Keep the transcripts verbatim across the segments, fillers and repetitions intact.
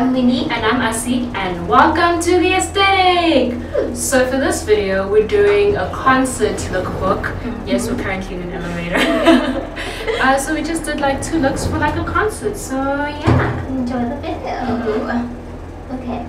I'm Muny. And I'm Asi, and welcome to The Aesthetic! So for this video, we're doing a concert lookbook. Mm-hmm. Yes, we're currently in an elevator. uh, so we just did like two looks for like a concert, so yeah. Enjoy the video. Mm-hmm. Okay.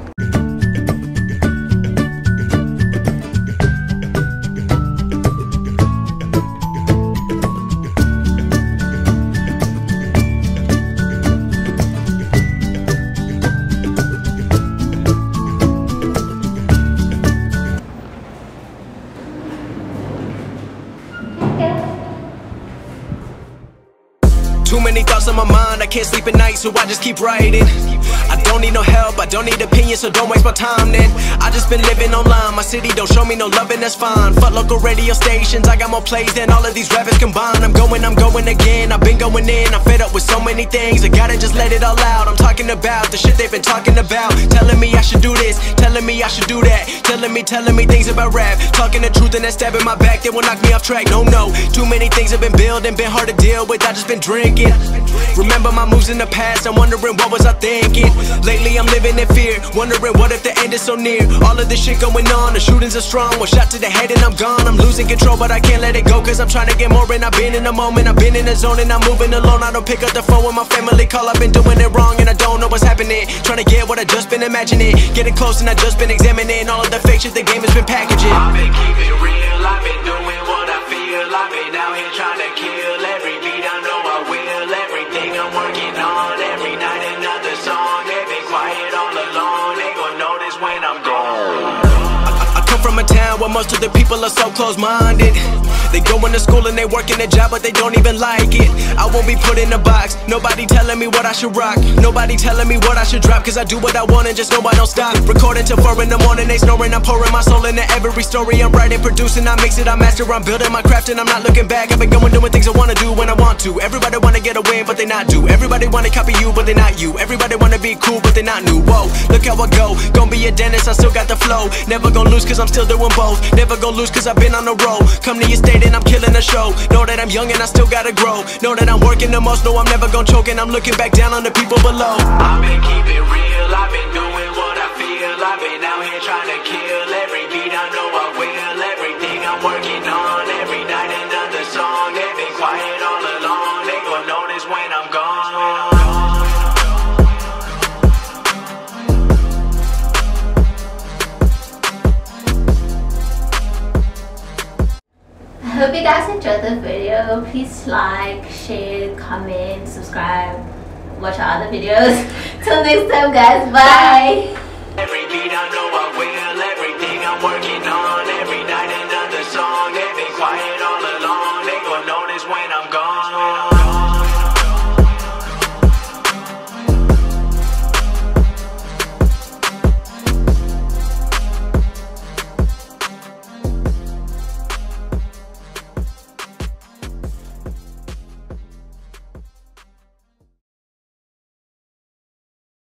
Too many thoughts on my mind, I can't sleep at night, so I just keep writing. I don't need no help, I don't need opinions, so don't waste my time then. I just been living online, my city don't show me no love and that's fine. Fuck local radio stations, I got more plays than all of these rappers combined. I'm going, I'm going again, I've been going in, I'm fed up with so many things, I gotta just let it all out. I'm talking about the shit they've been talking about, telling me I should do this, telling me I should do that, telling me, telling me things about rap, talking the truth and that stab in my back that will knock me off track. No, no, too many things have been building, been hard to deal with, I just been drinking. Remember my moves in the past, I'm wondering what was I thinking. Lately I'm living in fear, wondering what if the end is so near. All of this shit going on, the shootings are strong. One shot to the head and I'm gone. I'm losing control but I can't let it go, cause I'm trying to get more and I've been in the moment, I've been in the zone and I'm moving alone. I don't pick up the phone when my family call, I've been doing it wrong and I don't know what's happening. Trying to get what I just been imagining, getting close and I just been examining all of the fake shit the game has been packaging. I've been keeping real, I've been doing what I feel, I've been out here trying to kill every beat, I know I will. Everything I'm working on, every night another song. They been quiet all alone, they gon' notice when I'm gone. I, I come from a town where most of the people are so close-minded. They go into school and they work in a job but they don't even like it. I won't be put in a box, nobody telling me what I should rock, nobody telling me what I should drop, cause I do what I want and just know I don't stop. Recording till four in the morning, they snoring, I'm pouring my soul into every story. I'm writing, producing, I mix it, I master, I'm building my craft and I'm not looking back. I've been going doing things I wanna do when I want to. Everybody wanna get a win but they not do. Everybody wanna copy you but they not you. Everybody wanna be cool but they not new. Whoa, look how I go, gonna be a dentist, I still got the flow. Never gonna lose cause I'm still doing both. Never gonna lose cause I've been on the road. Come to your state and I'm killing the show. Know that I'm young and I still gotta grow. Know that I'm working the most, know I'm never gonna choke, and I'm looking back down on the people below. I've been keeping real, I've been doing what I feel. I've been out here trying to kill every beat, I know I will. Everything I'm working on, every night another song. They've been quiet all along, they gon' notice when I'm gone. I hope you guys enjoyed the video. Please like, share, comment, subscribe, watch our other videos. Till next time guys, bye. Every beat I know